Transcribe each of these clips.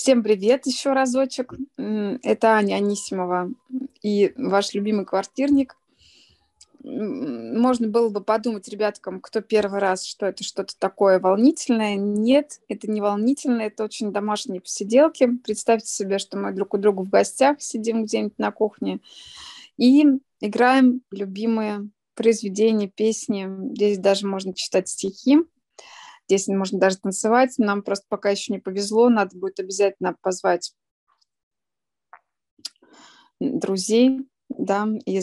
Всем привет еще разочек. Это Аня Анисимова и ваш любимый квартирник. Можно было бы подумать ребяткам, кто первый раз, что это что-то такое волнительное. Нет, это не волнительно, это очень домашние посиделки. Представьте себе, что мы друг у друга в гостях сидим где-нибудь на кухне и играем любимые произведения, песни. Здесь даже можно читать стихи. Здесь можно даже танцевать. Нам просто пока еще не повезло. Надо будет обязательно позвать друзей, да,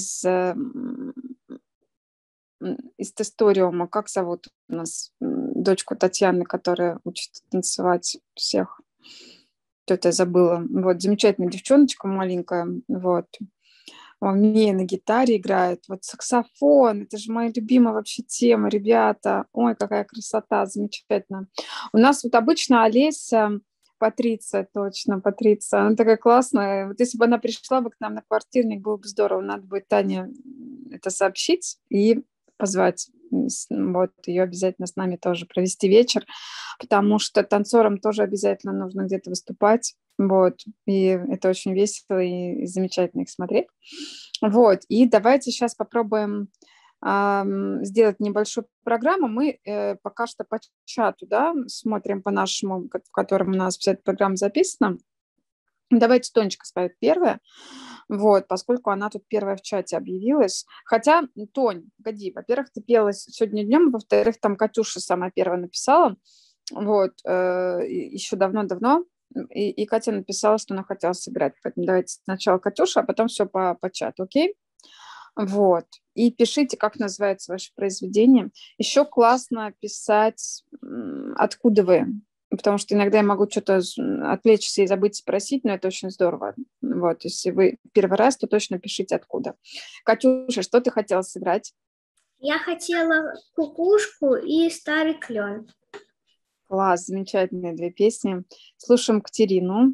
из тесториума. Как зовут у нас дочку Татьяны, которая учит танцевать всех? Что-то я забыла. Вот, замечательная девчоночка маленькая. Вот. Мия на гитаре играет. Вот саксофон. Это же моя любимая вообще тема, ребята. Ой, какая красота, замечательно. У нас вот обычно Олеся, Патриция, точно, Патриция. Она такая классная. Вот если бы она пришла бы к нам на квартирник, было бы здорово. Надо будет Тане это сообщить и позвать. Вот, ее обязательно с нами тоже провести вечер, потому что танцорам тоже обязательно нужно где-то выступать. Вот, и это очень весело и замечательно их смотреть. Вот, и давайте сейчас попробуем сделать небольшую программу. Мы пока что по чату, да, смотрим по нашему, в котором у нас вся эта программа записана. Давайте Тонечка споет первая, вот, поскольку она тут первая в чате объявилась. Хотя, Тонь, погоди, во-первых, ты пела сегодня днем, во-вторых, там Катюша самая первая написала, вот, еще давно-давно, и Катя написала, что она хотела сыграть. Поэтому давайте сначала Катюша, а потом все по чату, окей? Вот. И пишите, как называется ваше произведение. Еще классно писать, откуда вы. Потому что иногда я могу что-то отвлечься и забыть спросить, но это очень здорово. Вот, если вы первый раз, то точно пишите, откуда. Катюша, что ты хотела сыграть? Я хотела «Кукушку» и «Старый клен». Класс, замечательные две песни. Слушаем Катерину.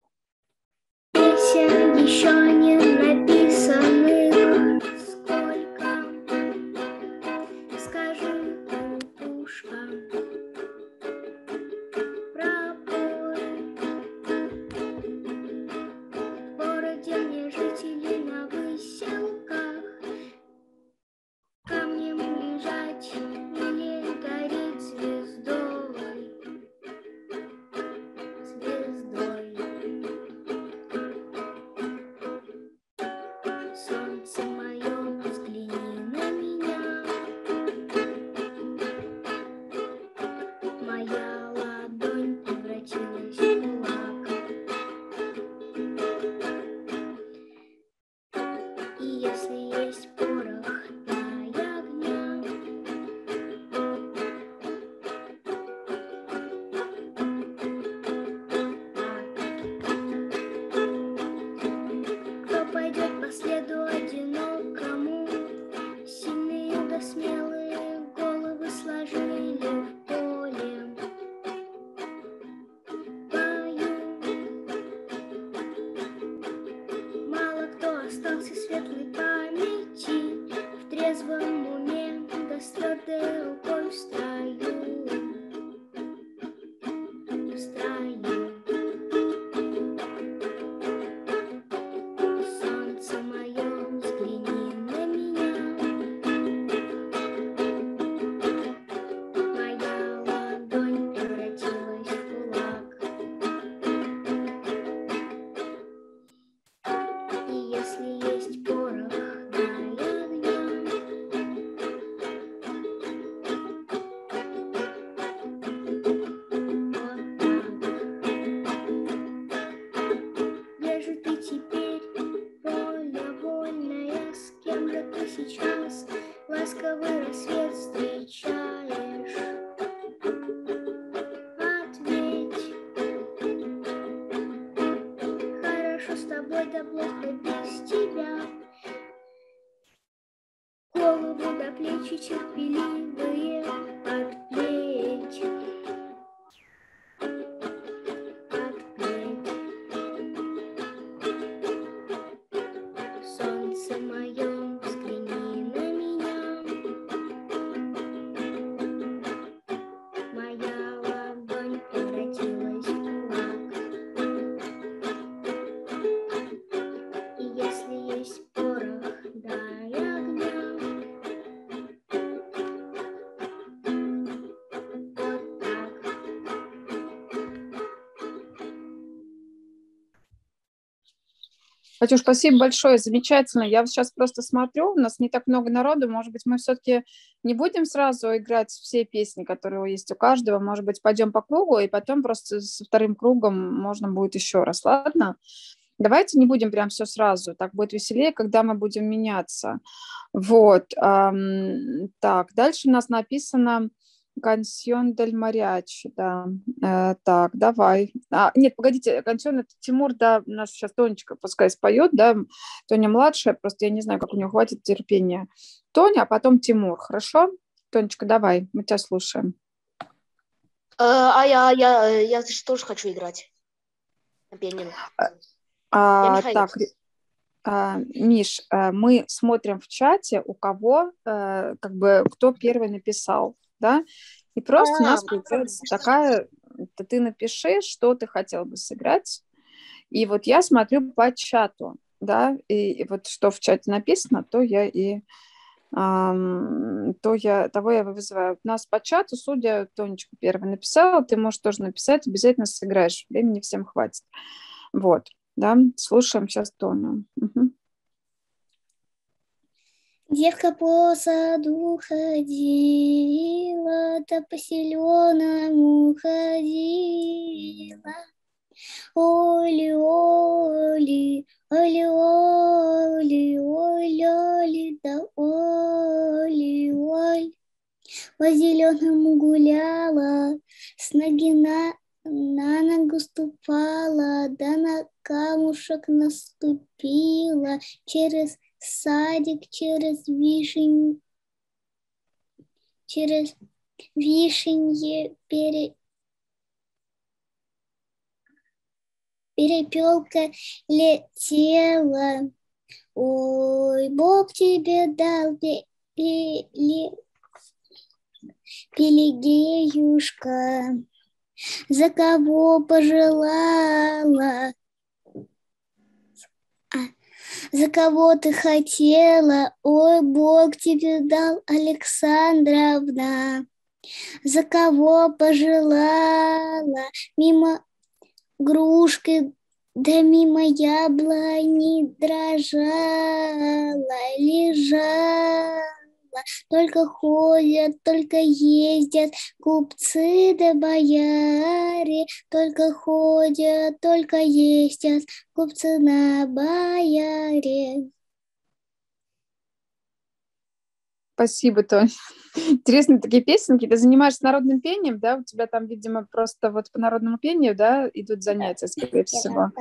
Песен еще не написанных сколько, скажи, кукушка, пробой. В городе мне жители на выселках, камнем лежать или гореть звездой, звездой. Солнце мое, взгляни на меня, моя ладонь превратилась в кулак. И если есть порох, дай огня. Кто пойдет по следу одинокому? Сильные да смелые головы сложили в поле. Пою. Мало кто остался светлой памяти, в трезвом уме да с твердой рукой в строю. В строю. Солнце мое, взгляни на меня, моя ладонь превратилась в кулак. И если есть порох, дай огня. Вот так. Где же ты теперь, поле вольное, с кем же ты сейчас ласковый рассвет встречаешь? Ответь. Хорошо с тобой, да плохо без тебя. Голову до плечи терпеливые подплеть. Подплеть. Солнце мое, взгляни на меня, моя ладонь превратилась в кулак. Катюш, спасибо большое, замечательно. Я сейчас просто смотрю, у нас не так много народу, может быть, мы все-таки не будем сразу играть все песни, которые есть у каждого, может быть, пойдем по кругу, и потом просто со вторым кругом можно будет еще раз, ладно? Давайте не будем прям все сразу, так будет веселее, когда мы будем меняться. Вот, так, дальше у нас написано «Кансьон дель Мариачи», да. Так, давай. Нет, погодите, «Кансьон» — это Тимур, да, наш сейчас Тонечка пускай споет, да, Тоня младшая, просто я не знаю, как у нее хватит терпения. Тоня, а потом Тимур, хорошо? Тонечка, давай, мы тебя слушаем. Я тоже хочу играть на пианино. Так, Миш, мы смотрим в чате, у кого, как бы, кто первый написал, да, и просто у нас получается такая, ты напиши, что ты хотел бы сыграть, и вот я смотрю по чату, да, и вот что в чате написано, того я вызываю. У нас по чату, судя, Тонечка первая написала, ты можешь тоже написать, обязательно сыграешь, времени всем хватит. Вот, да, слушаем сейчас Тоню. Угу. Девка по саду ходила, да по зеленому ходила. Оли-оли, оли-оли, оли-оли, да оли-оли. По зеленому гуляла, с ноги на ногу ступала, да на камушек наступила, через садик, через вишенье перепелка летела. Ой, Бог тебе дал Пелигеюшка, за кого пожелала, за кого ты хотела, ой, Бог тебе дал, Александровна, за кого пожелала, мимо грушки, да мимо яблони дрожала, лежала. Только ходят, только ездят купцы да бояре, только ходят, только ездят купцы на бояре. Спасибо, Тоня. Интересные такие песенки. Ты занимаешься народным пением, да? У тебя там, видимо, просто вот по народному пению, да, идут занятия, скорее всего.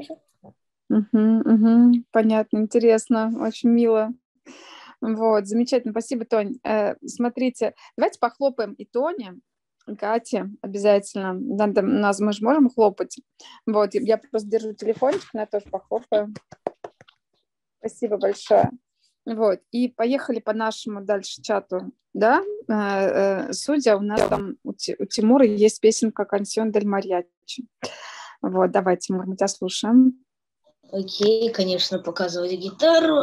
Понятно, интересно, очень мило. Вот, замечательно, спасибо, Тонь. Смотрите, давайте похлопаем и Тоне, и Кате обязательно. Мы же можем хлопать. Вот, я просто держу телефончик, на тоже похлопаю. Спасибо большое. Вот, и поехали по нашему дальше чату, да? Судя, у нас там у Тимура есть песенка «Кансьон дель Мариачи». Вот, давай, Тимур, мы тебя слушаем. Окей, конечно, показывать гитару.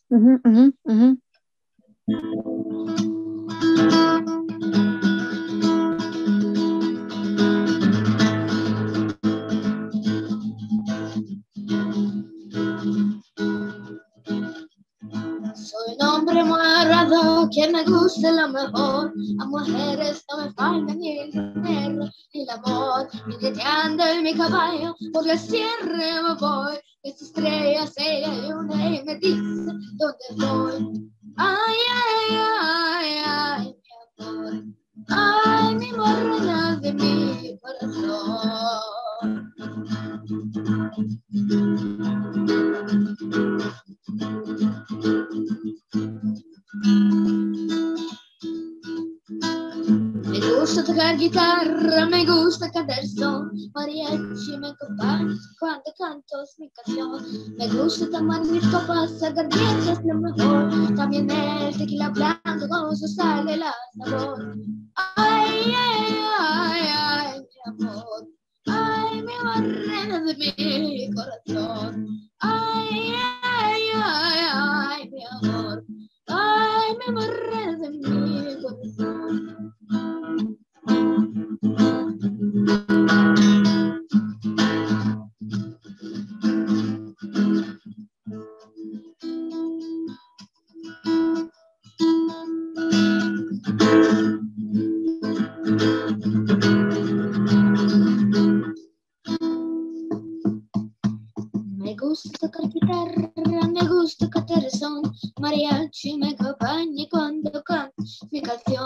Soy un hombre muy honrado, que me gusta lo mejor. A mujeres no me falta ni el dinero ni el amor. Jineteando en mi caballo, por la sierra me voy. Esta estrella se una y me dice dónde voy. Ay, ay, ay, ay, mi amor. Ay, mi morena de mi corazón. Me gusta tocar guitarra, me gusta cantar son, mariachi me acompaña cuando canto mi canción. Me gusta tomar mis copas, aguardiente es lo mejor, también el tequila blanco con su sal de la sabor. Ay, ay, ay, ay, mi amor, ay, mi morena de mi corazón. Ay, ay, ay, ay, mi amor, ay, mi morena de mi corazón.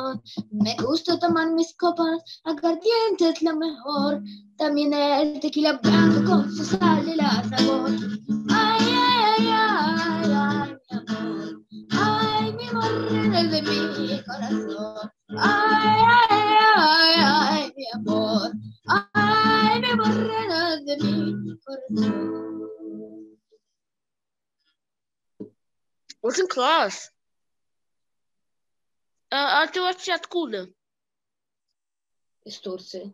corazón. Me gusta tomar mis copas aguardiente es lo mejor. También el tequila blanco con su sal y la sabor. Ay, ay, ay, ay, mi amor. Ay, mi morena de mi corazón. Ay, ay, ay, ay, mi amor. Ay, mi morena de mi corazón. Очень класс. А ты вообще откуда? Из Турции.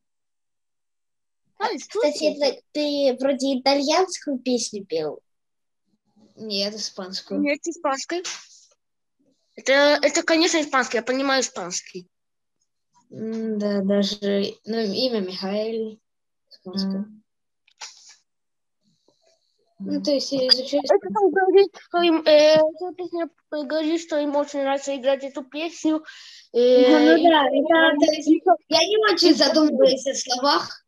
Из Кстати, Турции? ты вроде итальянскую песню пел. Нет, испанскую. Нет, испанской. Это, конечно, испанский, я понимаю испанский. Да, даже имя Михаил. Испанское. Ну, то есть я изучаю Это там говорит, что им, эта песня говорит, что им очень нравится играть эту песню. Ну да, И- это, то есть, я не очень задумываюсь о словах.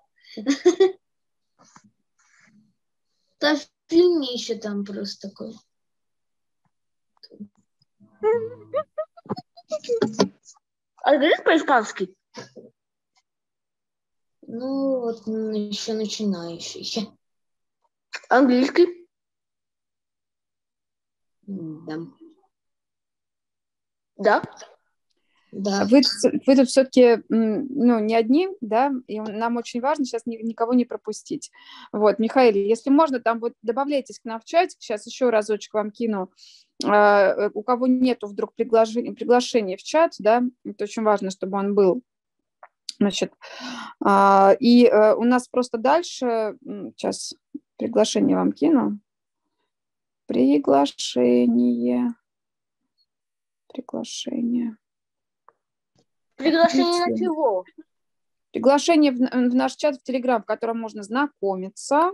Там в фильме еще там просто такой. А ты говоришь по-испански? Ну, вот еще начинающий. Английский? Да. Да. Да. Вы тут все-таки ну, не одни, да, и нам очень важно сейчас никого не пропустить. Вот, Михаил, если можно, там вот добавляйтесь к нам в чатик, сейчас еще разочек вам кину. У кого нету вдруг приглашения в чат, да, это очень важно, чтобы он был. Значит, и у нас просто дальше, сейчас приглашение вам кину. Приглашение. Приглашение на чего? Приглашение в наш чат в Телеграм, в котором можно знакомиться,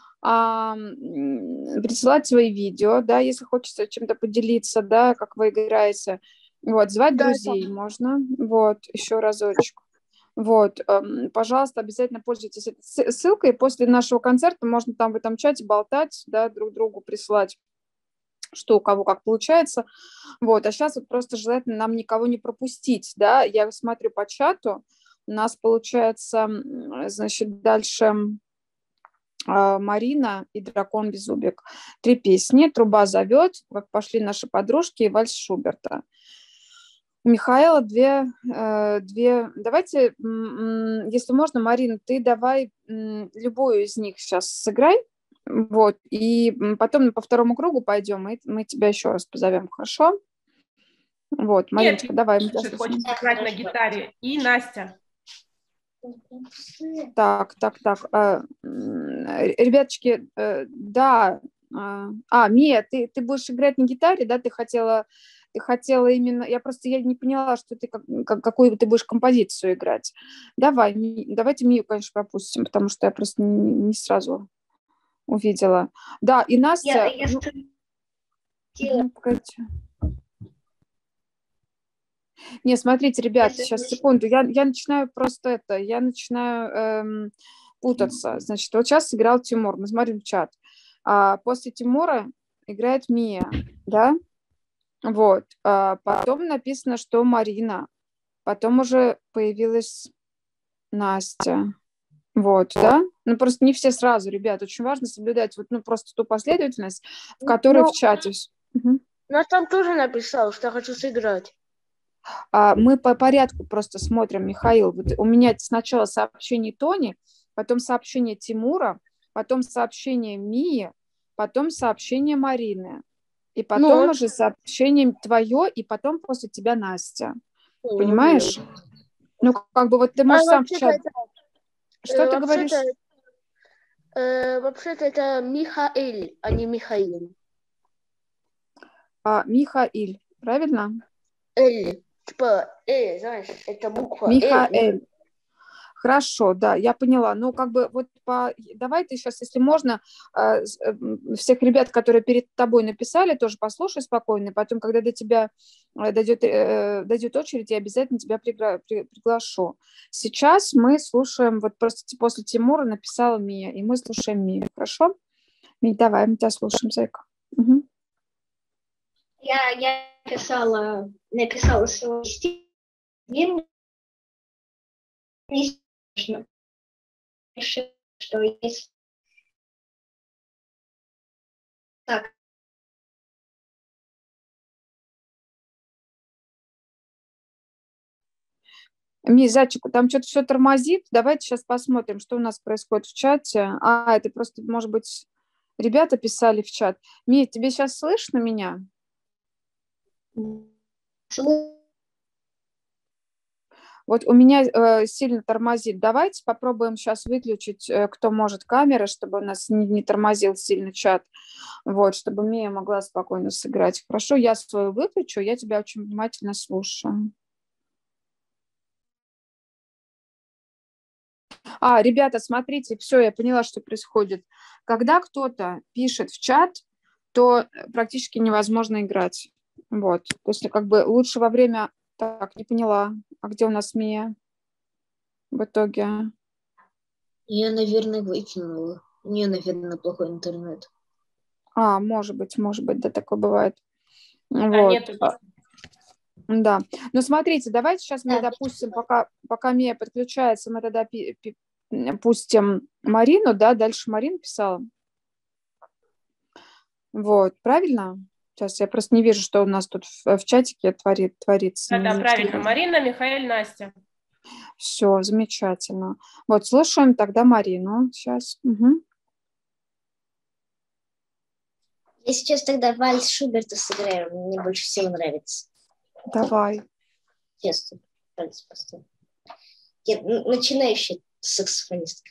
присылать свои видео, да, если хочется чем-то поделиться, да, как вы играете. Вот, звать Да, друзей можно. Вот, еще разочек. Вот, пожалуйста, обязательно пользуйтесь этой ссылкой. После нашего концерта можно там в этом чате болтать, да, друг другу присылать, что у кого как получается. Вот, а сейчас вот просто желательно нам никого не пропустить, да. Я смотрю по чату, у нас получается, значит, дальше Марина и Дракон Беззубик. 3 песни. Труба зовет, Как пошли наши подружки и вальс Шуберта. У Михаила две. Давайте, если можно, Марина, ты давай любую из них сейчас сыграй. Вот, и потом по второму кругу пойдем, и мы тебя еще раз позовем, хорошо? Вот, Мариночка, давай. Хочет играть на гитаре. И Настя. Так. Ребяточки, да. Мия, ты будешь играть на гитаре, да? Ты хотела именно... Я не поняла, что ты какую ты будешь композицию играть. Давайте Мию, конечно, пропустим, потому что я просто не сразу увидела. Да, и Настя... Погодите. Не, смотрите, ребят, сейчас, секунду, я начинаю путаться. Значит, вот сейчас сыграл Тимур, мы смотрим в чат. После Тимура играет Мия, да? Вот. Потом написано, что Марина. Потом уже появилась Настя. Вот, да? Ну, просто не все сразу, ребят. Очень важно соблюдать просто ту последовательность, в которой в чате. Я там тоже написал, что я хочу сыграть. Мы по порядку просто смотрим, Михаил. Вот у меня сначала сообщение Тони, потом сообщение Тимура, потом сообщение Мии, потом сообщение Марины. И потом уже сообщение твое, и потом после тебя Настя. Понимаешь? Ну, как бы вот ты можешь сам в чат... Что ты говоришь? Вообще-то это Михаил, а не Михаил. Михаил, правильно? Эль. Типа, знаешь, это буква Михаэль. Хорошо, да, я поняла. Ну, как бы вот давай ты сейчас, если можно, всех ребят, которые перед тобой написали, тоже послушай спокойно. Потом, когда до тебя дойдет очередь, я обязательно тебя приглашу. Сейчас мы слушаем, вот просто после Тимура написала Мия, и мы слушаем Мию. Хорошо? Мия, давай, мы тебя слушаем, зайка. Угу. Я писала написала свой стих, мне не страшно. Решила, что если так, Зайчик, там что-то все тормозит. Давайте сейчас посмотрим, что у нас происходит в чате. Это просто, может быть, ребята писали в чат. Тебе сейчас слышно меня? Вот у меня сильно тормозит. Давайте попробуем сейчас выключить, кто может, камеры, чтобы у нас не тормозил сильно чат. Вот, чтобы Мия могла спокойно сыграть. Хорошо, я свою выключу, я тебя очень внимательно слушаю. Ребята, смотрите, все, я поняла, что происходит. Когда кто-то пишет в чат, то практически невозможно играть. Вот, то есть как бы лучше во время... Так, не поняла. А где у нас Мия в итоге? я, наверное, выкинула. У нее, наверное, плохой интернет. Может быть, да, такое бывает. Да, Вот. нету. Да. Ну, смотрите, давайте сейчас мы, Да, допустим, пока Мия подключается, мы тогда пустим Марину, да, дальше Марина писала. Вот, правильно? Сейчас я просто не вижу, что у нас тут в чатике творится. Да, правильно. Марина, Михаил, Настя. Все, замечательно. Вот, слушаем тогда Марину сейчас. Угу. я сейчас тогда вальс Шуберта сыграю. Мне больше всего нравится. Давай. Честно. Вальс поставлю. Я начинающий саксофонист.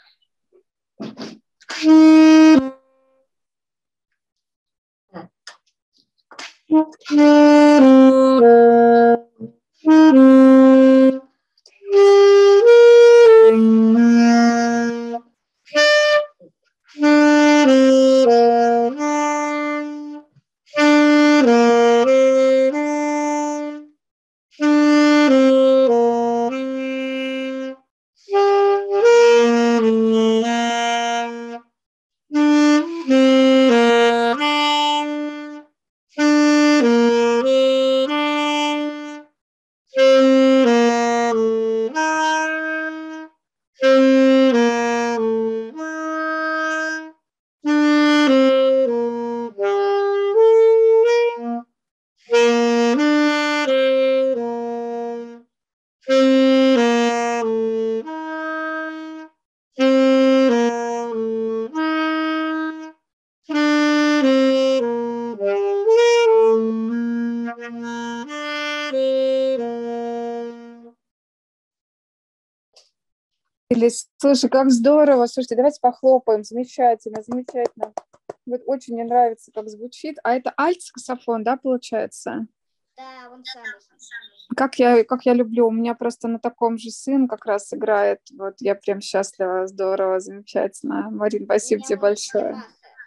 Слушай, как здорово. Слушайте, давайте похлопаем. Замечательно, замечательно. Вот очень мне нравится, как звучит. А это альт-саксофон, да, получается? Да, он самый. Как я люблю. У меня просто на таком же сын как раз играет. Вот я прям счастлива, здорово, замечательно. Марин, спасибо тебе большое.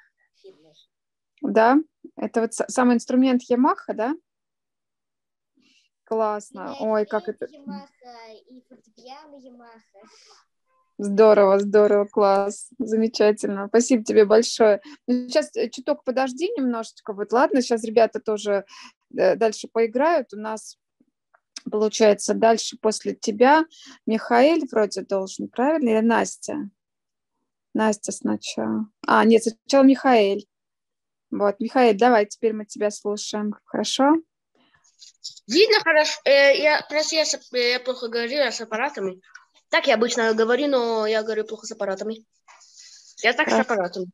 Да? Это вот самый инструмент Ямаха, да? Классно. Ой, как это... Ямаха и фортепиано Ямаха. Здорово, здорово, класс, замечательно. Спасибо тебе большое. Сейчас чуток подожди немножечко. Вот ладно, сейчас ребята тоже дальше поиграют. У нас, получается, дальше после тебя Михаил вроде должен, правильно? Или Настя? Настя сначала. Нет, сначала Михаил. Вот, Михаил, давай, теперь мы тебя слушаем. Хорошо? Видно хорошо. Я плохо говорю с аппаратами. Так я обычно говорю, но я говорю плохо с аппаратами. Я так с аппаратами.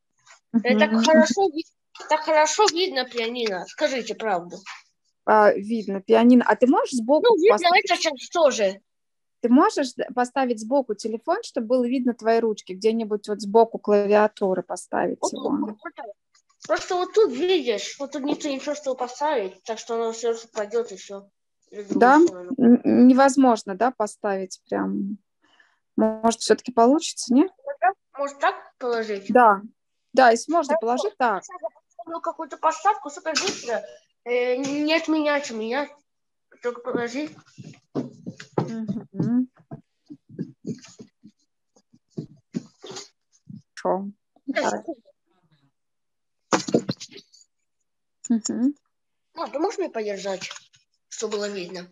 Так хорошо видно пианино. Скажите правду. Видно пианино. А ты можешь сбоку видно это сейчас тоже. Ты можешь поставить сбоку телефон, чтобы было видно твои ручки? Где-нибудь вот сбоку клавиатуры поставить его. Просто вот тут видишь, вот тут ничего что поставить, так что оно все пойдет и все. Да? Невозможно, да, поставить прям. Может, все-таки получится, нет? Может так положить? Да. Да, если можно положить, так. Какую-то поставку супер быстро. Не отменять у меня. Только положи. Угу. Хорошо. Ты можешь мне подержать? чтобы было видно.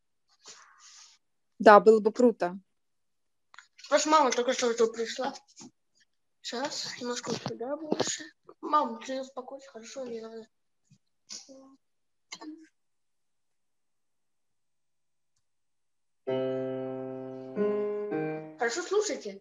Да, было бы круто. Просто мама только что тут пришла. Сейчас, немножко сюда больше. Мам, ты успокойся, хорошо, не надо. Хорошо, слушайте.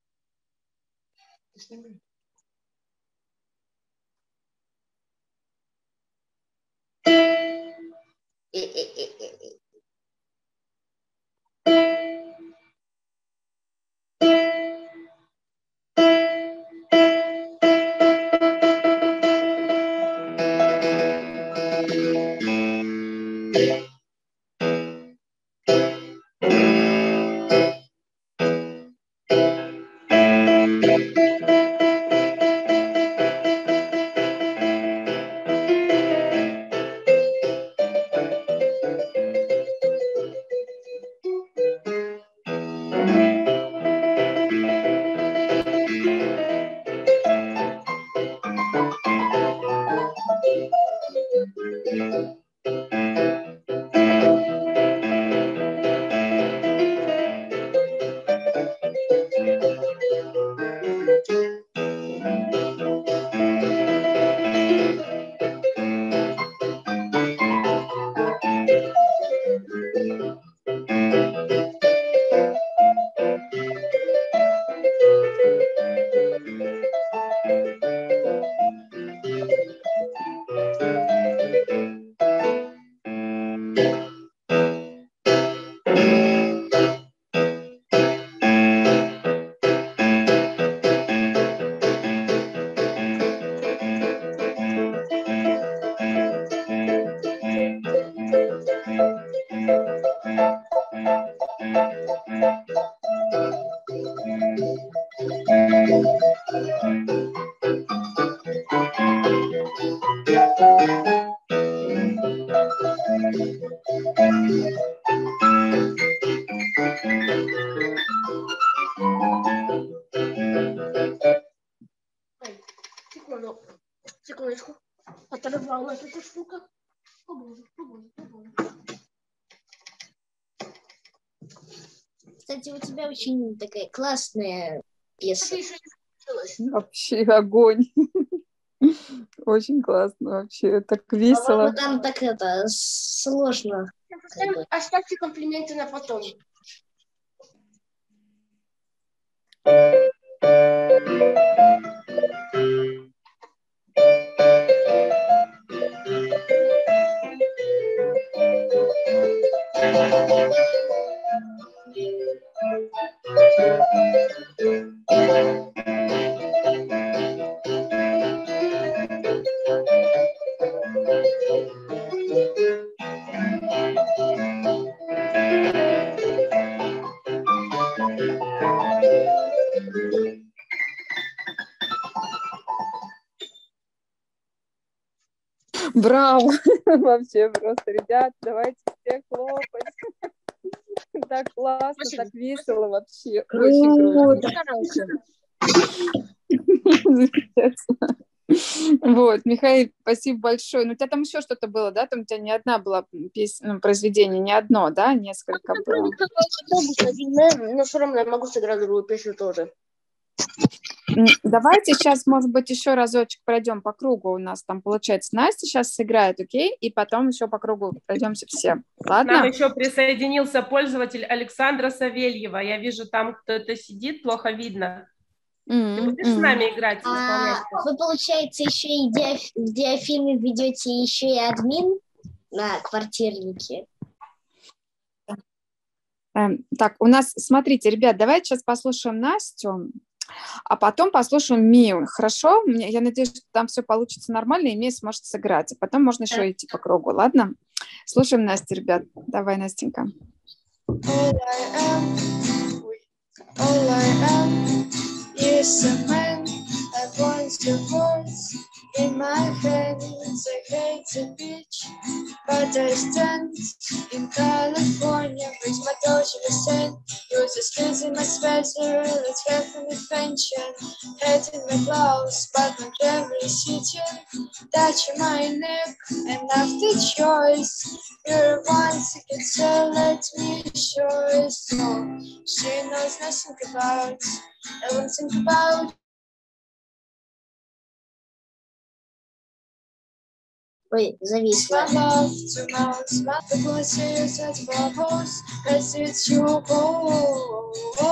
Секундочку. Оторвалась эта штука. Побольше. Кстати, у тебя очень такая классная пьеса. Вообще огонь. Очень классно вообще. Так весело. По-моему, там так это сложно. Оставьте комплименты на потом. Браво! Вообще просто, ребят, давайте все хлопать. Так классно, Спасибо. так весело вообще. Очень круто. Замечательно. Вот, Михаил, спасибо большое. Ну, у тебя там еще что-то было, да? Там у тебя не одна была песня, ну, произведение, не одно, да? Несколько было. Но все равно я могу сыграть другую песню тоже. Давайте сейчас, может быть, еще разочек пройдем по кругу. У нас там, получается, Настя сейчас сыграет, окей? И потом еще по кругу пройдемся все. Ладно? Нам еще присоединился пользователь Александра Савельева. Я вижу, там кто-то сидит, плохо видно. Ты будешь с нами играть, исполнять? Вы, получается, еще и в диафильме ведете еще и админ на квартирнике. Так, у нас, смотрите, ребят, давайте сейчас послушаем Настю, а потом послушаем Мию. Хорошо? Я надеюсь, что там все получится нормально, и Мия сможет сыграть. А потом можно еще идти по кругу, ладно? Слушаем Настю, ребят. Давай, Настенька. All I am is a man. I want your voice in my hands. I hate the beach, but I stand in California. Brings my toe to the sand. You Uses losing my sweater, let's have an adventure. Head in my blouse, but my driver is sitting, touching my neck, and after choice, you're one ticket, so let me show. So she knows nothing about, I won't think about. Ой, зависла. One love to mouth, one the pussy is at bubbles, cause it's you go.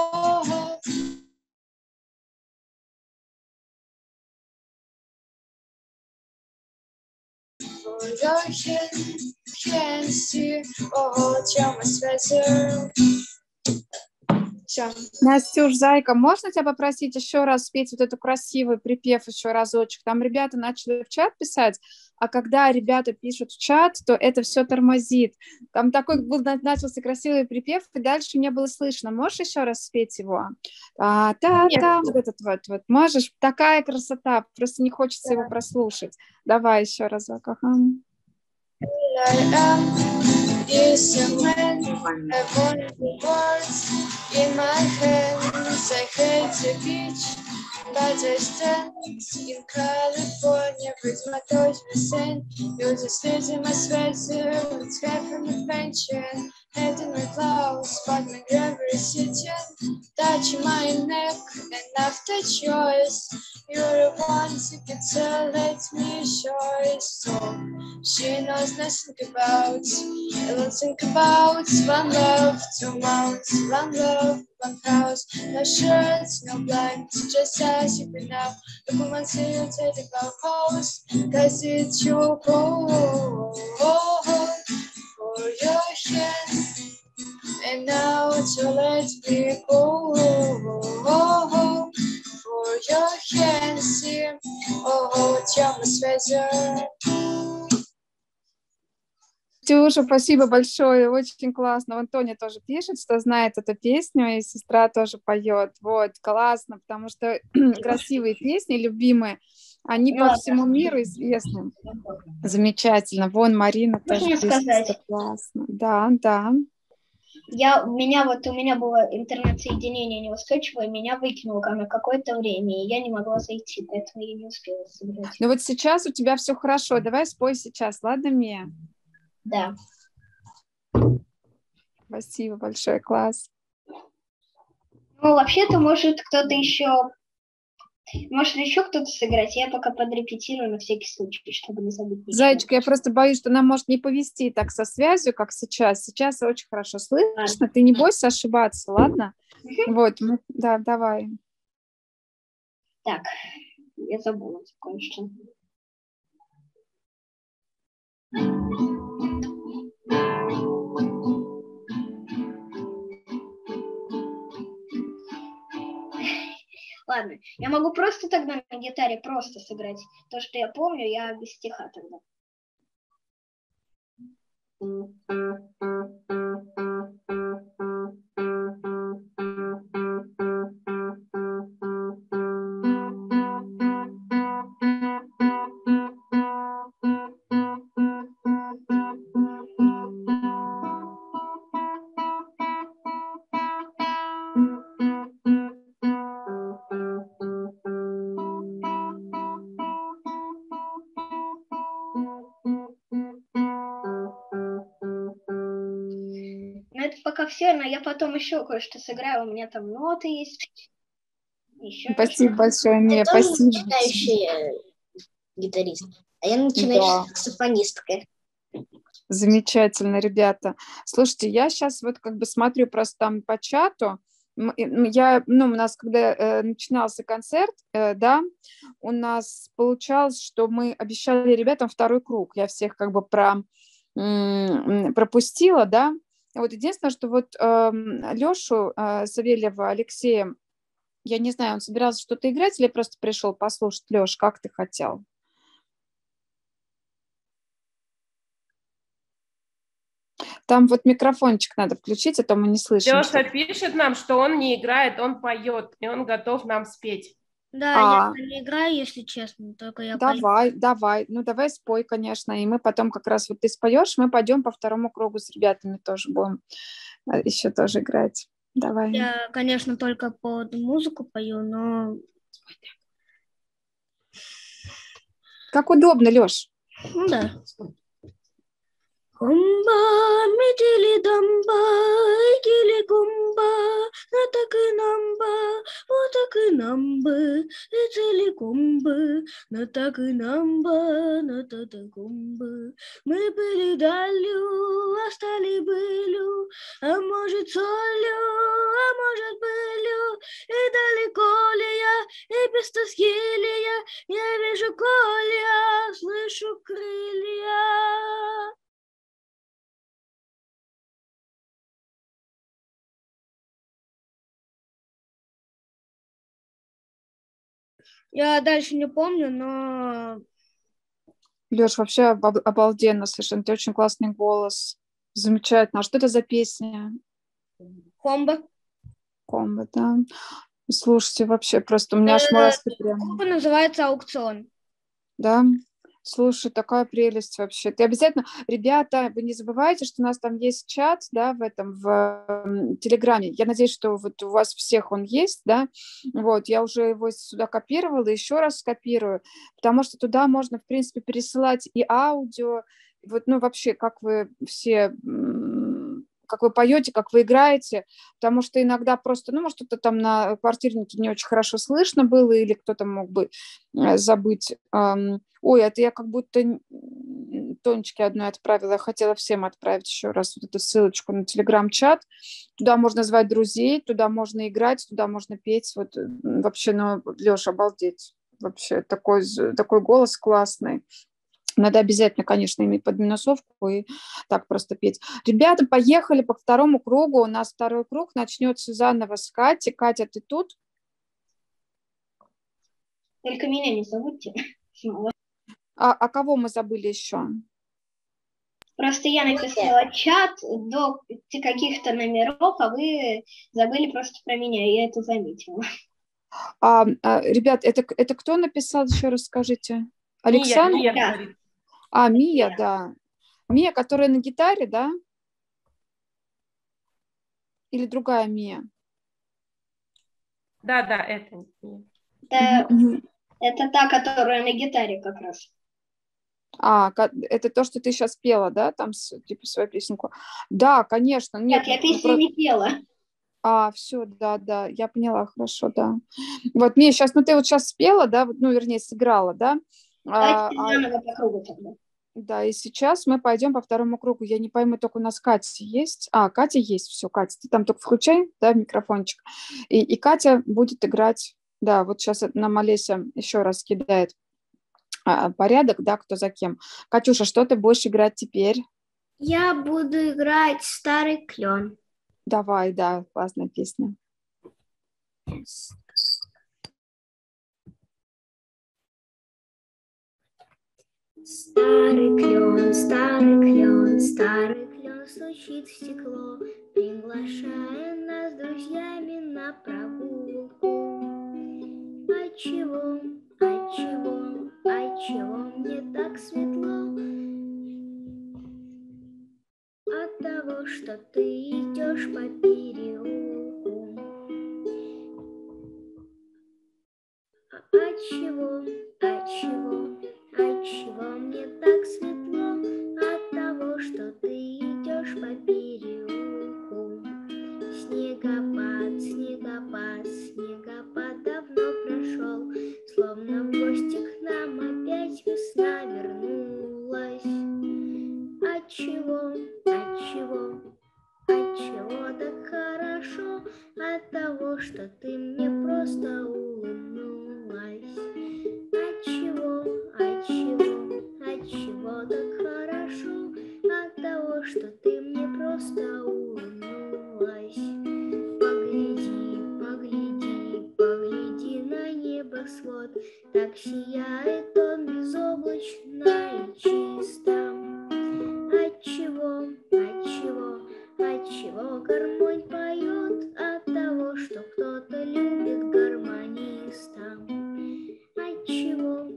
For your hand, can see, oh, tell my sweater. Все. Настюш, зайка, можно тебя попросить еще раз спеть вот эту красивый припев еще разочек? Там ребята начали в чат писать, а когда ребята пишут в чат, то это все тормозит. Там такой был, начался красивый припев, и дальше не было слышно. Можешь еще раз спеть его? Та-та-та, вот этот вот. Можешь? Такая красота, просто не хочется его прослушать. Давай еще разок. Ага. Is a man, I want the words in my hands. I hate the beach, but I stand in California with my toys missing. You're just losing my sweater, let's have an adventure. Head in my clouds, but my driver is sitting, touching my neck, and after choice, you're one ticket, so let me show. So she knows nothing about, I don't think about. One love, two mouths, one love, one house. No shirts, no blinds, just as you can now. Look at my tail, take the house, cause it's your goal. For your hand, and now to let me go. For your hand, see, oh, tell my sweater. Тюша, спасибо большое, очень классно. Вон Тоня тоже пишет, что знает эту песню, и сестра тоже поет. Вот, классно, потому что красивые песни, любимые, они по всему миру известны. Замечательно. Вон Марина тоже пишет, что классно. Да, да. У меня было интернет-соединение неустойчивое, меня выкинуло на какое-то время, и я не могла зайти, поэтому я не успела собрать. Ну вот сейчас у тебя все хорошо, давай спой сейчас, ладно, Мия? Да. Спасибо большое, класс. Ну, вообще-то, может еще кто-то сыграть. Я пока подрепетирую на всякий случай, чтобы не забыть ничего. Зайчик, я просто боюсь, что нам может не повезти так со связью, как сейчас. Сейчас очень хорошо слышно. Ты не бойся ошибаться, ладно? Вот, да, давай. Так, я забыла кое-что. Ладно, я могу просто тогда на гитаре просто сыграть. То, что я помню, я без стиха тогда. Пока все, но я потом еще кое-что сыграю, у меня там ноты есть. Еще спасибо большое, Мия, спасибо. Ты начинающий гитарист, а я начинающая саксофонистка. Замечательно, ребята. Слушайте, я сейчас вот как бы смотрю просто там по чату. У нас, когда начинался концерт, да, у нас получалось, что мы обещали ребятам второй круг. Я всех как бы пропустила, да. Вот единственное, что вот Лешу Савельева, Алексея, я не знаю, он собирался что-то играть или просто пришел послушать? Леш, как ты хотел? Там вот микрофончик надо включить, а то мы не слышим. Леша пишет нам, что он не играет, он поет, и он готов нам спеть. Да, я не играю, если честно, только я пою. Давай, давай спой, конечно, и мы потом как раз вот ты споешь, мы пойдем по второму кругу с ребятами тоже будем еще тоже играть. Давай. Я, конечно, только под музыку пою, но... Как удобно, Лёш. Ну да. Кумба, метили дамба, кили кумба, натаки намба, отаки намбы, метили кумбы, натаки намба, натата кумбы. Мы были далью, а стали былью, а может солью, а может былью, и далеко ли я, и без тоски ли я вижу колья, слышу крылья. Я дальше не помню, но... Лёш, вообще обалденно совершенно. Ты очень классный голос. Замечательно. А что это за песня? Комбо. Комбо, да. Слушайте, вообще просто у меня аж мурашки прям. Комбо называется «Аукцион». Да. Слушай, такая прелесть вообще. Ты обязательно, ребята, вы не забывайте, что у нас там есть чат, да, в Телеграме. Я надеюсь, что вот у вас всех он есть, да. Вот, я уже его сюда копировала, еще раз скопирую, потому что туда можно, в принципе, пересылать и аудио, вот, ну, вообще, как вы все, как вы поете, как вы играете, потому что иногда просто, ну, может, что-то там на квартирнике не очень хорошо слышно было, или кто-то мог бы забыть. Ой, это я как будто Тонечке одной отправила. Я хотела всем отправить еще раз вот эту ссылочку на телеграм-чат. Туда можно звать друзей, туда можно играть, туда можно петь. Вот вообще, ну, Леша, обалдеть. Вообще такой голос классный. Надо обязательно, конечно, иметь под минусовку и так просто петь. Ребята, поехали по второму кругу. У нас второй круг начнется заново с Катей. Катя, ты тут? Только меня не забудьте. А кого мы забыли еще? Просто я написала чат до каких-то номеров, а вы забыли просто про меня, я это заметила. Ребят, это кто написал, еще раз скажите? Александр? Мия. Мия, да. Мия, которая на гитаре, да? Или другая Мия? Да, это Мия. Это та, которая на гитаре как раз. Это то, что ты сейчас пела, да, там, типа, свою песенку? Да, конечно. Нет, я песню не пела. Все, да, я поняла, хорошо, да. Вот, Мия, сейчас, ты вот сейчас спела, да, ну, вернее, сыграла, да? Давайте заново по кругу тогда. Да, и сейчас мы пойдем по второму кругу. Я не пойму, только у нас Катя есть. Катя есть, все, Катя, ты там только включай, да, микрофончик. И Катя будет играть, да, вот сейчас нам Олеся еще раз кидает порядок, да, кто за кем. Катюша, что ты будешь играть теперь? Я буду играть «Старый клен». Давай, да, классная песня. Старый клен, старый клен, старый клен стучит в стекло, приглашая нас с друзьями на прогулку. Отчего мне так светло? От того, что ты идешь по переулку. Отчего мне так светло? От того, что ты идешь по переулку. Снегопад давно прошел, словно в гости к нам опять весна вернулась. Отчего так хорошо? От того, что ты мне просто улыбнулась. Отчего так хорошо? От того, что ты мне просто улыбнулась. Погляди на небосвод, так сияет он безоблачно и чисто. Отчего гармонь поет? От того, что кто-то любит гармониста. Отчего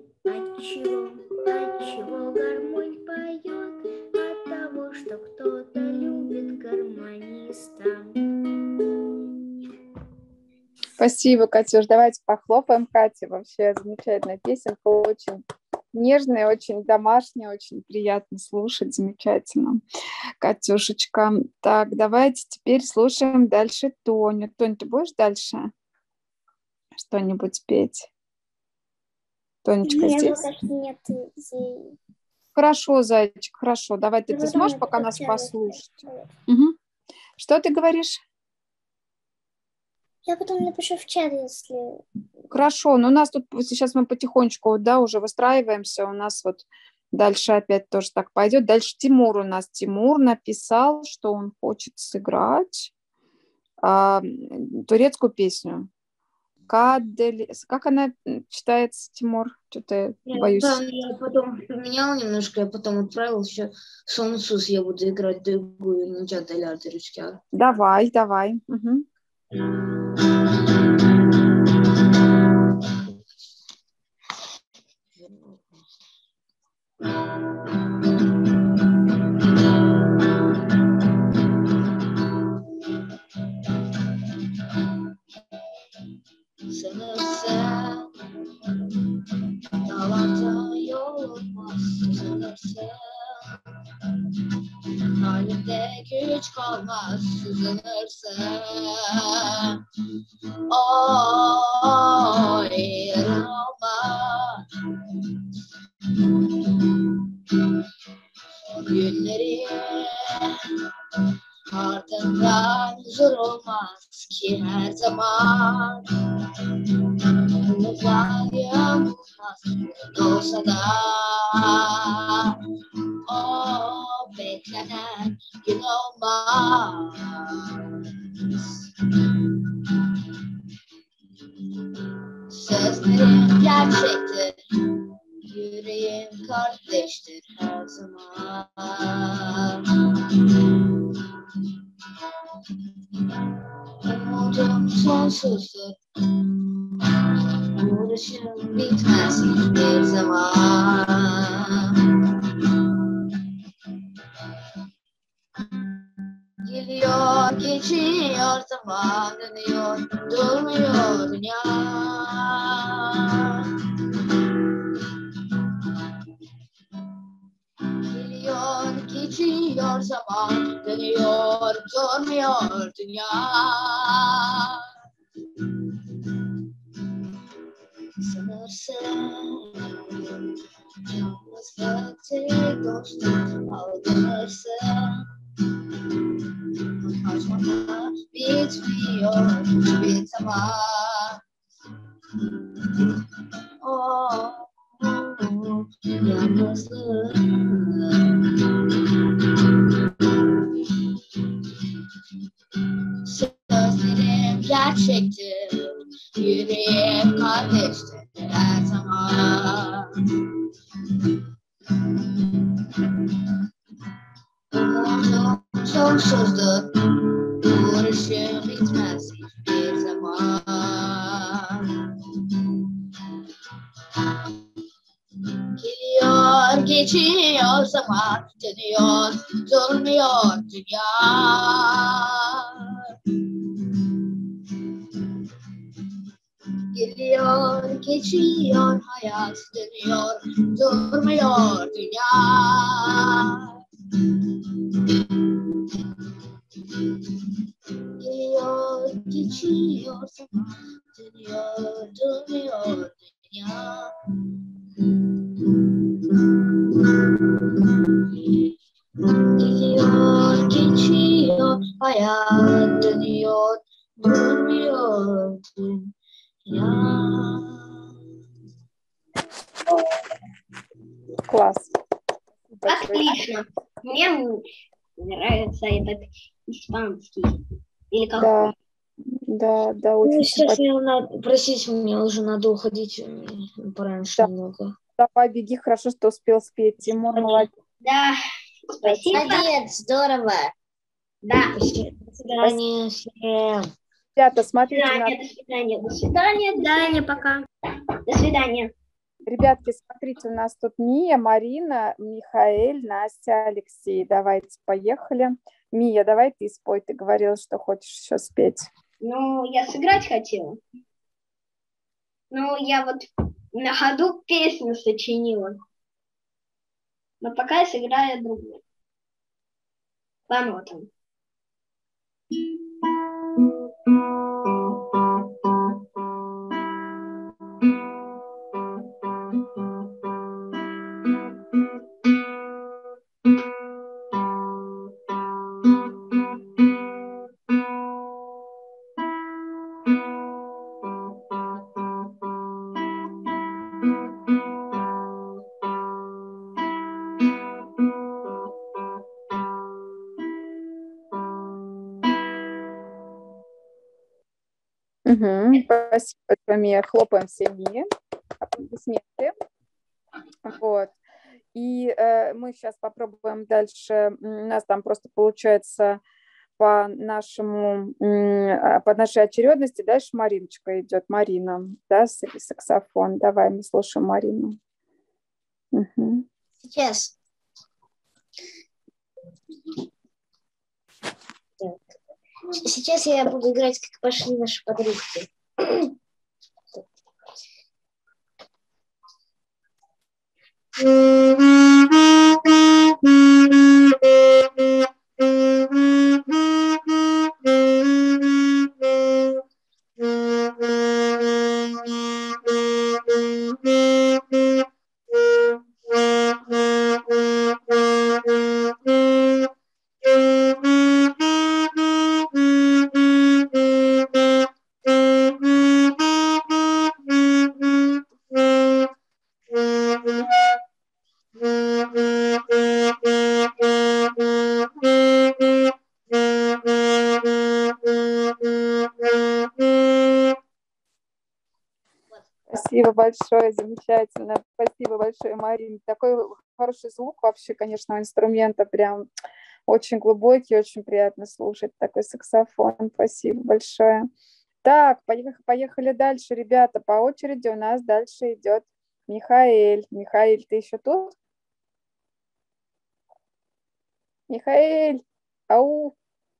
гармонь поет? От того, что кто-то любит гармониста. Спасибо, Катюш. Давайте похлопаем Кате. Вообще замечательная песенка, очень нежная, очень домашняя, очень приятно слушать, замечательно. Катюшечка. Так, давайте теперь слушаем дальше Тоню. Тонь, ты будешь дальше что-нибудь петь? Тонечка здесь? Нет. Хорошо, зайчик, хорошо. Давай ты сможешь пока нас послушать? Угу. Что ты говоришь? Я потом напишу в чат, если... Хорошо, но у нас тут сейчас мы потихонечку, да, уже выстраиваемся. У нас вот дальше опять тоже так пойдет. Дальше Тимур у нас. Тимур написал, что он хочет сыграть турецкую песню. Как она читается, Тимур? Что-то боюсь. Да, я потом поменял немножко, я потом отправил еще Сонсус, я буду играть другую, Ничат Алярды Ручкяр. Давай. Угу. Sanırsam dağlarda yol olmaz. Sanırsam halimde güç kalmaz. Sanırsam ayrılma. Günleri ardından huzur olmaz ki her zaman. Umutlar yanılmaz olsa da o beklenen gün olmaz. Sözlerim gerçektir, yüreğim kardeştir her zaman. Umudum sonsuzdur, uğraşım bitmez hiçbir zaman. Geliyor, geçiyor zaman, dönüyor, durmuyor dünya. Geliyor, geçiyor zaman, dönüyor, durmuyor dünya. Sanırsın yalnızlıktır dostum, aldanırsın. Kaçmada bitmiyor hiçbir zaman. Yalnızlık. Sözlerim gerçektir, yüreğim kardeştir her zaman. Umudum sonsuzdur, uğraşım bitmez hiçbir zaman. Geliyor, geçiyor zaman, dönüyor, durmuyor dünya. Geliyor, geçiyor hayat, dönüyor, durmuyor dünya. Geliyor, geçiyor zaman, dönüyor, durmuyor dünya. Geliyor, geçiyor hayat, dönüyor, durmuyor dünya. Класс. Отлично. Мне нравится этот испанский. Или как? Да, очень Сейчас симпатично. мне надо, простите, мне уже надо уходить пораньше Да. немного. Давай, беги, хорошо, что успел спеть. Тимур, молодец. Да. Спасибо. Молодец, здорово. Да. До свидания всем. Ребята, смотрите, До свидания, пока. До свидания. ребятки, смотрите, у нас тут Мия, Марина, Михаэль, Настя, Алексей. Давайте, поехали. Мия, давай ты спой. Ты говорила, что хочешь еще спеть. Ну, я сыграть хотела. Ну, я вот на ходу песню сочинила. Но пока я сыграю другую. По нотам. Спасибо, Тамия. Хлопаем все Мии. Аплодисменты. Вот. И мы сейчас попробуем дальше. У нас там просто получается по нашей очередности. Дальше Мариночка идет. Марина, да, саксофон. Давай, мы слушаем Марину. Угу. Сейчас. Сейчас я буду играть, как пошли наши подружки. Спасибо большое, замечательно. Спасибо большое, Марина. Такой хороший звук вообще, конечно, у инструмента прям очень глубокий, очень приятно слушать такой саксофон. Спасибо большое. Так, поехали дальше, ребята. По очереди у нас дальше идет Михаэль. Михаэль, ты еще тут? Михаэль, ау.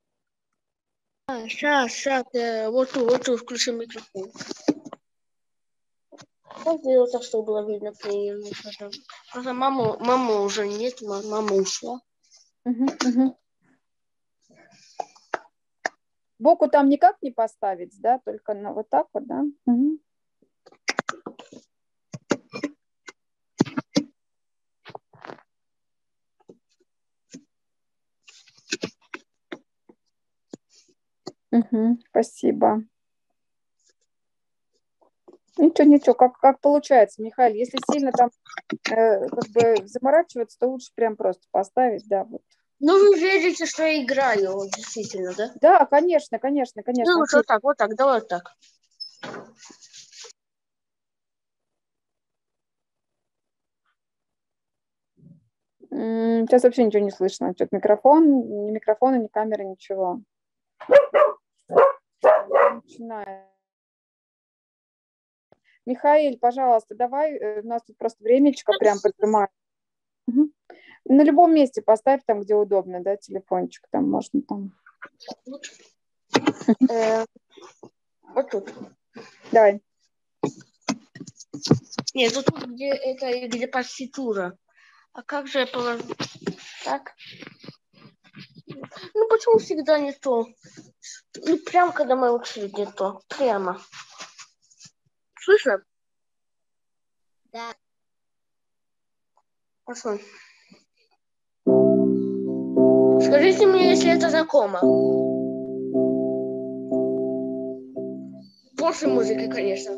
Сейчас, вот тут, включи микрофон. Как сделать так, чтобы было видно приемник? Просто маму уже нет, мама ушла. Боку там никак не поставить, да? Только на вот так вот, да? Угу. Спасибо. Ничего, как получается, Михаил. Если сильно там как бы заморачиваться, то лучше прям просто поставить, да, вот. Ну, вы верите, что я играю, вот, действительно, да? Да, конечно. Ну, вот так, давай вот так. Сейчас вообще ничего не слышно. Что-то ни микрофона, ни камеры, ничего. Начинаю. Михаил, пожалуйста, давай, у нас тут просто времечко прям поджимает. Угу. На любом месте поставь там, где удобно, да, телефончик там можно там. Вот тут. Давай. Нет, тут где партитура. А как же я положу? Так. Ну, почему всегда не то? Ну, прям когда моя очередь не то. Прямо. Слышно? Да. Хорошо. Скажите мне, если это знакомо. После музыки, конечно.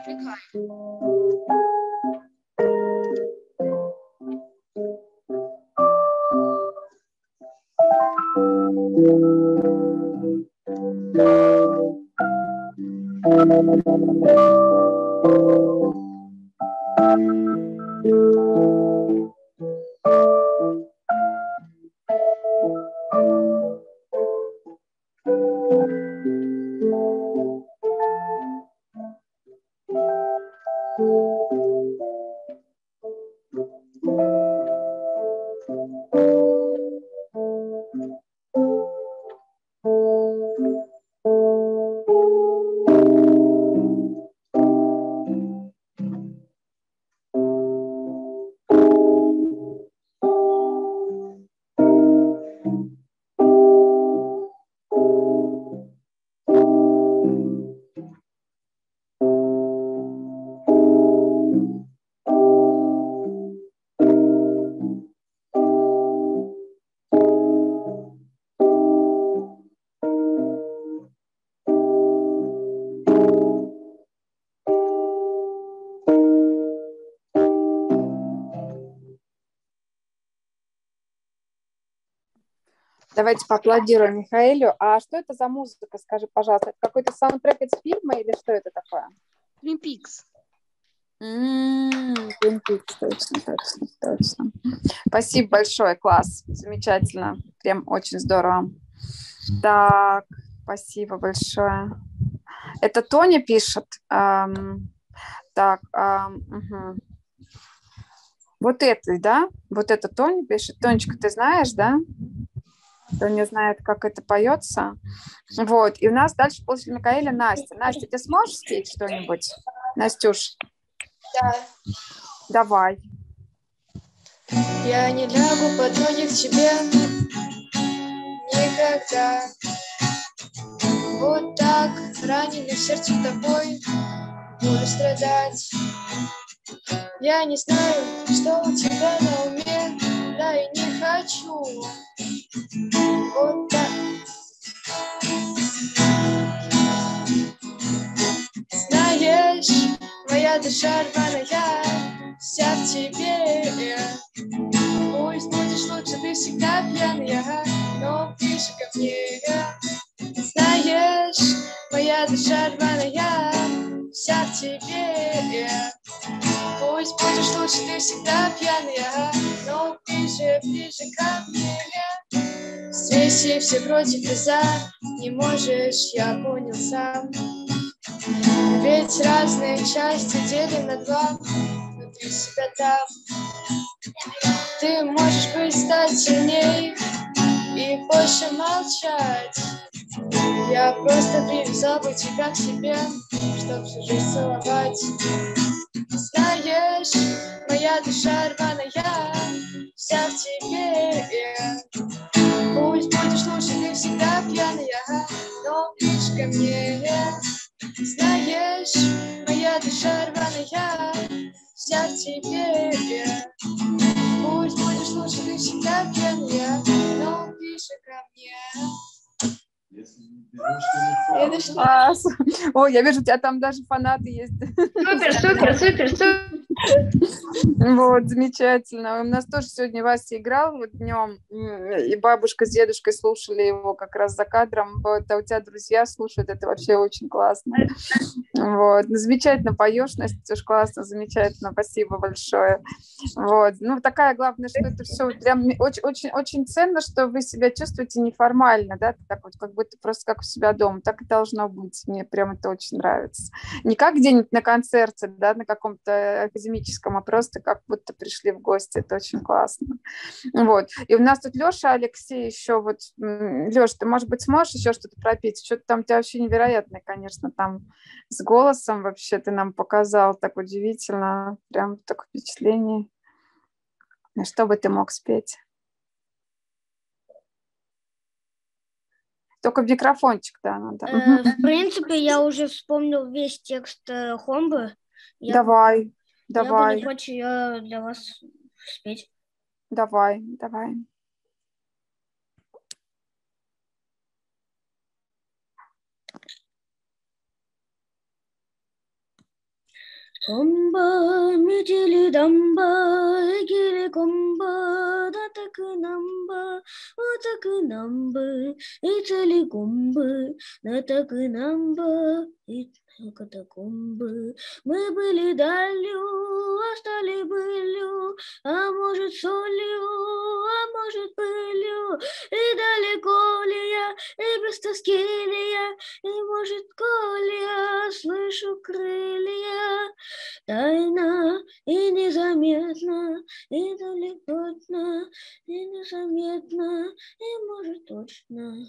отвлекай. Давайте поаплодируем Михаэлю. А что это за музыка, скажи, пожалуйста? Это какой-то саундтрек из фильма или что это такое? Twin Peaks. Twin Peaks, точно. Спасибо большое, класс, замечательно, прям очень здорово. Так, спасибо большое. Это Тоня пишет. Так, угу. Вот это, да? Вот это Тоня пишет. Тонечка, ты знаешь, да? Кто не знает, как это поется. Вот. И у нас дальше после Микаэля Настя. Настя, ты сможешь спеть что-нибудь? Настюш? Да. Давай. Я не лягу под ноги к тебе никогда. Вот так, раненый сердцем тобой, буду страдать. Я не знаю, что у тебя на уме, да и не хочу. Вот так. Знаешь, моя душа рваная, вся в тебе. Пусть будешь лучше, ты всегда пьяная, но ближе ко мне. Знаешь, моя душа рваная, вся в тебе. Пусть будешь лучше, ты всегда пьяная, но ближе ко мне. Здесь и все против и за, не можешь, я понял сам. Ведь разные части делим на два, внутри себя там. Ты можешь быть стать сильней и больше молчать. Я просто привязал бы тебя к себе, чтоб всю жизнь целовать. Знаешь, моя душа рваная, вся в тебе. Пусть будешь лучше, ты всегда пьяная, но ближе ко мне. Знаешь, моя душа рваная, вся в тебе. Пусть будешь лучше, ты всегда пьяная, но ближе ко мне. Это что? Класс. Ой, я вижу, у тебя там даже фанаты есть. Супер. Вот, замечательно. У нас тоже сегодня Вася играл вот днем, и бабушка с дедушкой слушали его как раз за кадром. Вот, а у тебя друзья слушают, это вообще очень классно. Вот, ну, замечательно поешь, Настя, тоже классно, замечательно, спасибо большое. Вот, ну, такая главное, что это все прям очень ценно, что вы себя чувствуете неформально, да, так вот, как будто просто как у себя дома, так и должно быть. Мне прям это очень нравится. Не как где-нибудь на концерте, да, на каком-то академическом, а просто как будто пришли в гости. Это очень классно. Вот. И у нас тут Леша, Алексей еще вот. Леша, ты, может быть, сможешь еще что-то пропеть? Что-то там у тебя вообще невероятное, конечно, там с голосом вообще ты нам показал. Так удивительно. Прям такое впечатление. Что бы ты мог спеть? Только в микрофончик, да, надо. В принципе, я уже вспомнил весь текст Хомбы. Давай. Я бы не прочь ее для вас спеть. Давай. Комба, метели дамба, гири комба, да так и намба, вот так и намба, и цели комбы, да так и намба, и катакомбы. Мы были далью, а стали былью, а может солью, а может пылью, и далеко ли я, и без тоски ли я, и может коли я слышу крылья. Тайна и незаметно, и далекотно, и незаметно, и может точно.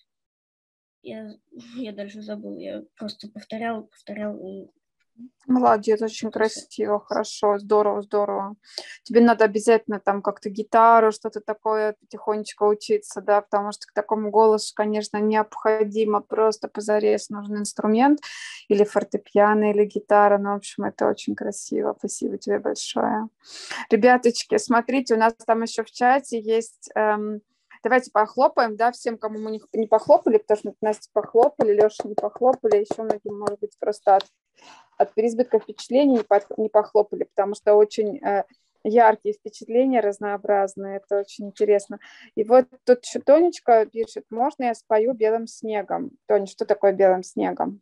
Я дальше забыл, я просто повторял. И... Молодец, очень красиво, хорошо, здорово, здорово. Тебе надо обязательно там как-то гитару, что-то такое потихонечку учиться, да, потому что к такому голосу, конечно, необходимо просто позарез нужен инструмент, или фортепиано, или гитара, ну, в общем, это очень красиво, спасибо тебе большое. Ребяточки, смотрите, у нас там еще в чате есть... Давайте похлопаем, да, всем, кому мы не похлопали, потому что Настя похлопали, Леша не похлопали, еще многим, может быть, просто от переизбытка впечатлений не похлопали, потому что очень яркие впечатления, разнообразные, это очень интересно. И вот тут еще Тонечка пишет, можно я спою белым снегом? Тоня, что такое белым снегом?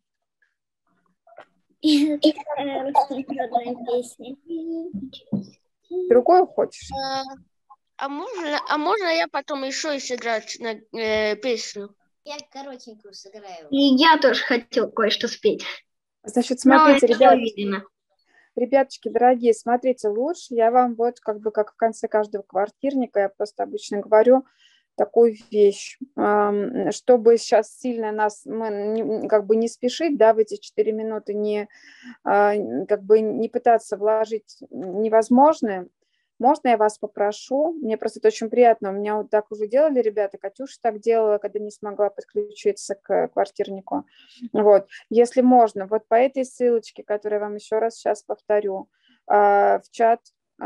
Другую хочешь? А можно я потом еще и сыграть на песню? Я коротенькую сыграю. И я тоже хотел кое-что спеть. Значит, смотрите, ребяточки, дорогие, смотрите, лучше я вам вот как в конце каждого квартирника, я просто обычно говорю такую вещь, чтобы сейчас сильно не спешить, да, в эти 4 минуты не пытаться вложить невозможное. Можно я вас попрошу? Мне просто это очень приятно. У меня вот так уже делали ребята. Катюша так делала, когда не смогла подключиться к квартирнику. Вот. Если можно, вот по этой ссылочке, которую я вам еще раз сейчас повторю, в чат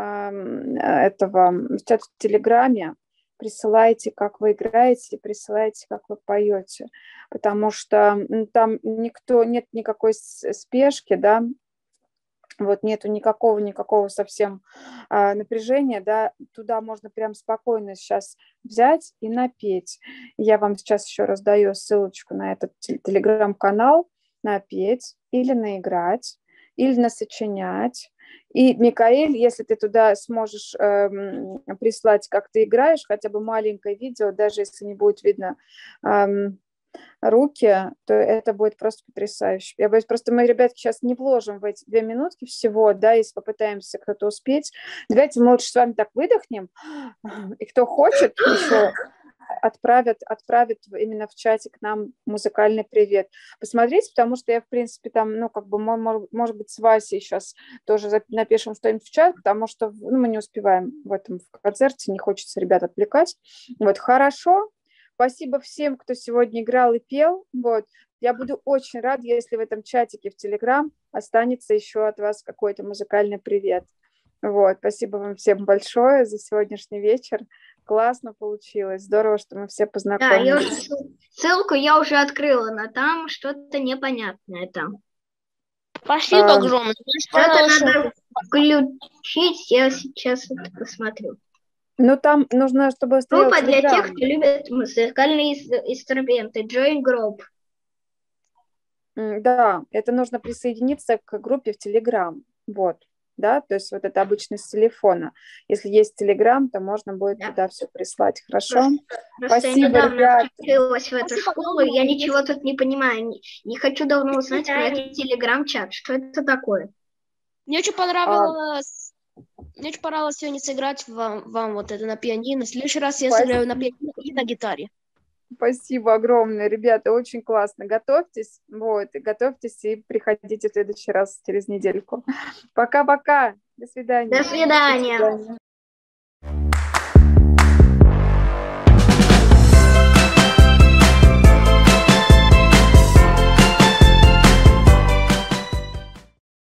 в Телеграме присылайте, как вы играете, присылайте, как вы поете. Потому что там нет никакой спешки, да, вот нету никакого совсем напряжения, да, туда можно прям спокойно сейчас взять и напеть. Я вам сейчас еще раз даю ссылочку на этот телеграм-канал, напеть или наиграть, или насочинять. И, Микаэль, если ты туда сможешь прислать, как ты играешь, хотя бы маленькое видео, даже если не будет видно руки, то это будет просто потрясающе. Я боюсь, просто мы, ребятки, сейчас не вложим в эти 2 минутки всего, да, если попытаемся кто-то успеть. Давайте мы лучше с вами так выдохнем, и кто хочет еще отправят именно в чате к нам музыкальный привет. Посмотрите, потому что я, в принципе, там, может быть, с Васей сейчас тоже напишем что-нибудь в чат, потому что мы не успеваем в этом концерте, не хочется ребят отвлекать. Вот, хорошо. Спасибо всем, кто сегодня играл и пел. Вот. Я буду очень рада, если в этом чатике в Телеграм останется еще от вас какой-то музыкальный привет. Вот. Спасибо вам всем большое за сегодняшний вечер. Классно получилось. Здорово, что мы все познакомились. Да, ссылку я уже открыла, но там что-то непонятное там. Спасибо огромное. Что-то надо включить, я сейчас это посмотрю. Ну, там нужно, чтобы стоял Группа для Telegram. тех, кто любит музыкальные инструменты. Join Group. Да, это нужно присоединиться к группе в Telegram. Вот, да, то есть вот это обычно с телефона. Если есть Telegram, то можно будет туда все прислать. Хорошо? Просто я недавно включилась в эту школу, и я ничего тут не понимаю. Не хочу давно узнать про этот Telegram-чат. Что это такое? Мне очень понравилось... Мне очень понравилось сегодня сыграть вам вот это на пианино. В следующий раз я сыграю на пианино и на гитаре. Спасибо огромное, ребята, очень классно. Готовьтесь, готовьтесь и приходите в следующий раз через недельку. Пока-пока, до свидания. До свидания.